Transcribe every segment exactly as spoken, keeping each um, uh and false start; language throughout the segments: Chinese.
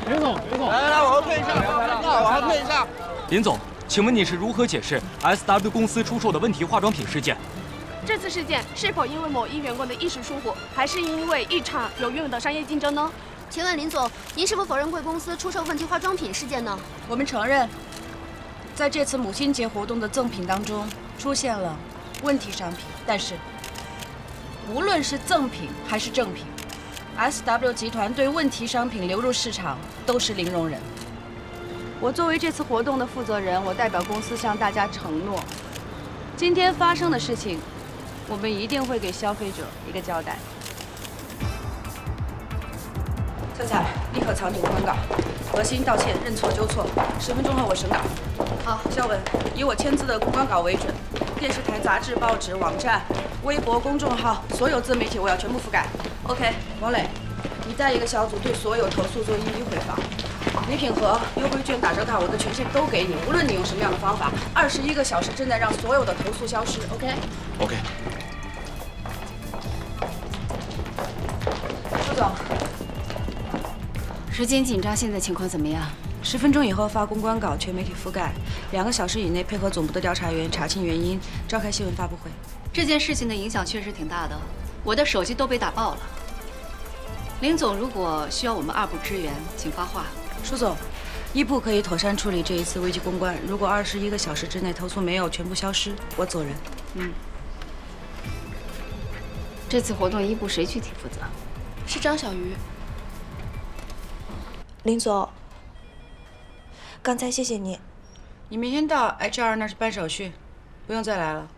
林总，林总， 来来来，往后退一下，往后退一下。 林总，请问你是如何解释 S W 公司出售的问题化妆品事件？ 这次事件是否因为某一员工的一时疏忽，还是因为一场有用的商业竞争呢？ 请问林总，您是否否认贵公司出售问题化妆品事件呢？ 我们承认，在这次母亲节活动的赠品当中出现了问题商品，但是无论是赠品还是正品 ，S W 集团对问题商品流入市场都是零容忍。我作为这次活动的负责人，我代表公司向大家承诺，今天发生的事情，我们一定会给消费者一个交代。菜菜，立刻藏紧公关稿，核心道歉，认错纠错，十分钟后我审稿。好，肖文，以我签字的公关稿为准，电视台、杂志、报纸、网站、微博、公众号，所有自媒体我要全部覆盖。OK， 王磊，你带一个小组对所有投诉做一一回访。礼品盒、优惠券、打折卡，我的权限都给你，无论你用什么样的方法，二十一个小时之内让所有的投诉消失。OK？OK。周总， 时间紧张，现在情况怎么样？ 十分钟以后发公关稿，全媒体覆盖。两个小时以内配合总部的调查员查清原因，召开新闻发布会。 这件事情的影响确实挺大的，我的手机都被打爆了。林总，如果需要我们二部支援，请发话。 舒总，一部可以妥善处理这一次危机公关。如果二十一个小时之内投诉没有全部消失，我走人。 嗯。这次活动一部谁具体负责？ 是张小鱼。 林总，刚才谢谢你。 你明天到 H R 那是办手续，不用再来了。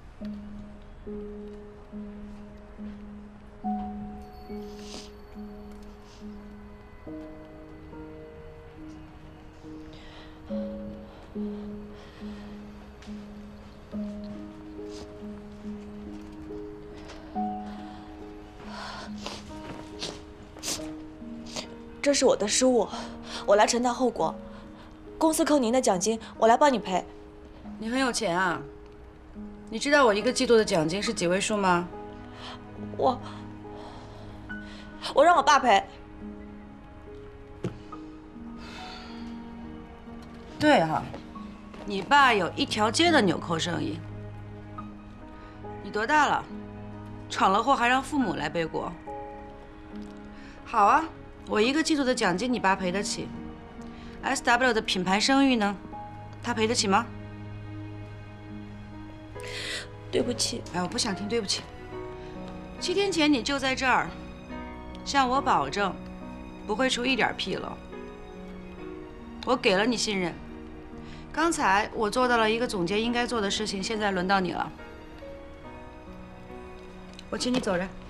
这是我的失误，我来承担后果。公司扣您的奖金，我来帮你赔。 你很有钱啊！你知道我一个季度的奖金是几位数吗？ 我我让我爸赔。 对哈、啊，你爸有一条街的纽扣生意。你多大了？闯了祸还让父母来背锅？好啊。我一个季度的奖金，你爸赔得起 ？S W 的品牌声誉呢？他赔得起吗？ 对不起。 哎，我不想听对不起。七天前你就在这儿，向我保证，不会出一点纰漏。我给了你信任。刚才我做到了一个总监应该做的事情，现在轮到你了。我请你走人。